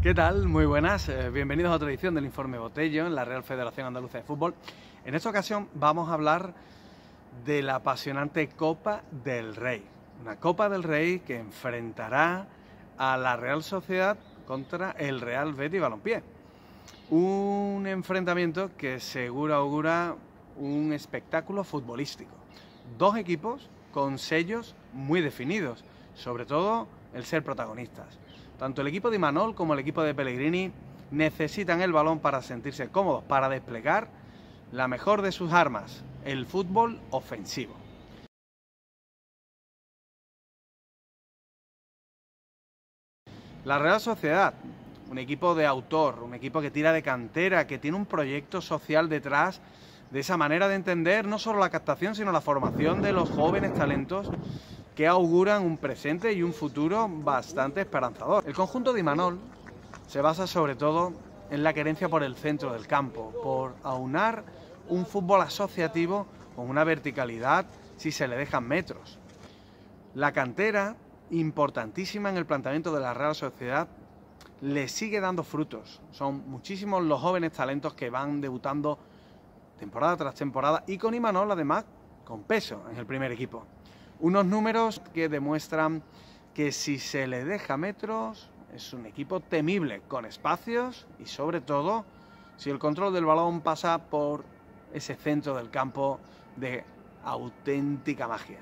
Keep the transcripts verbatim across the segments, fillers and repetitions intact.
¿Qué tal? Muy buenas, eh, bienvenidos a otra edición del Informe Botello en la Real Federación Andaluza de Fútbol. En esta ocasión vamos a hablar de la apasionante Copa del Rey. Una Copa del Rey que enfrentará a la Real Sociedad contra el Real Betis Balompié. Un enfrentamiento que seguro augura un espectáculo futbolístico. Dos equipos con sellos muy definidos, sobre todo el ser protagonistas. Tanto el equipo de Imanol como el equipo de Pellegrini necesitan el balón para sentirse cómodos, para desplegar la mejor de sus armas, el fútbol ofensivo. La Real Sociedad, un equipo de autor, un equipo que tira de cantera, que tiene un proyecto social detrás de esa manera de entender no solo la captación, sino la formación de los jóvenes talentos que auguran un presente y un futuro bastante esperanzador. El conjunto de Imanol se basa sobre todo en la querencia por el centro del campo, por aunar un fútbol asociativo con una verticalidad si se le dejan metros. La cantera, importantísima en el planteamiento de la Real Sociedad, le sigue dando frutos. Son muchísimos los jóvenes talentos que van debutando temporada tras temporada y con Imanol además con peso en el primer equipo. Unos números que demuestran que si se le deja metros es un equipo temible, con espacios y sobre todo si el control del balón pasa por ese centro del campo de auténtica magia.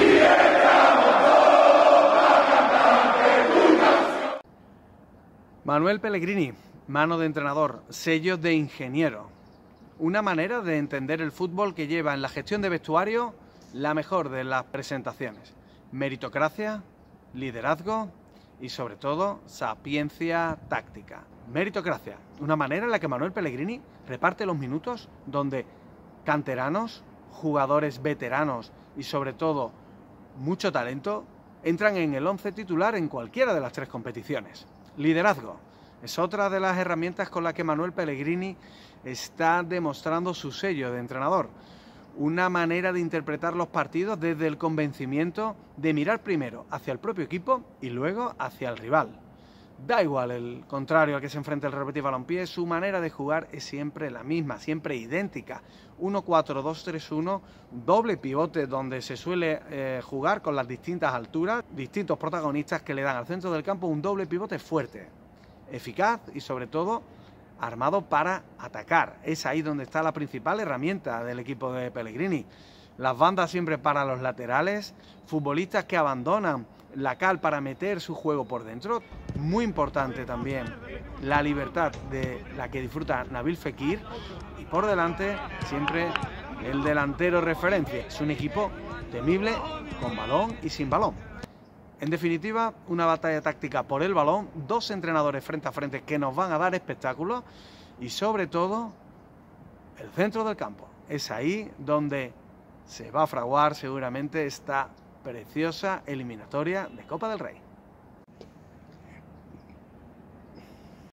Manuel Pellegrini, mano de entrenador, sello de ingeniero. Una manera de entender el fútbol que lleva en la gestión de vestuario la mejor de las presentaciones. Meritocracia, liderazgo y sobre todo sapiencia táctica. Meritocracia, una manera en la que Manuel Pellegrini reparte los minutos donde canteranos, jugadores veteranos y sobre todo mucho talento entran en el once titular en cualquiera de las tres competiciones. Liderazgo es otra de las herramientas con las que Manuel Pellegrini está demostrando su sello de entrenador. Una manera de interpretar los partidos desde el convencimiento de mirar primero hacia el propio equipo y luego hacia el rival. Da igual el contrario al que se enfrenta el Real Betis Balompié, su manera de jugar es siempre la misma, siempre idéntica. uno cuatro dos tres uno, doble pivote donde se suele eh, jugar con las distintas alturas, distintos protagonistas que le dan al centro del campo un doble pivote fuerte, eficaz y sobre todo armado para atacar. Es ahí donde está la principal herramienta del equipo de Pellegrini. Las bandas siempre para los laterales, futbolistas que abandonan la cal para meter su juego por dentro. Muy importante también la libertad de la que disfruta Nabil Fekir y por delante siempre el delantero referencia. Es un equipo temible con balón y sin balón. En definitiva, una batalla táctica por el balón, dos entrenadores frente a frente que nos van a dar espectáculos y sobre todo el centro del campo. Es ahí donde se va a fraguar seguramente esta preciosa eliminatoria de Copa del Rey.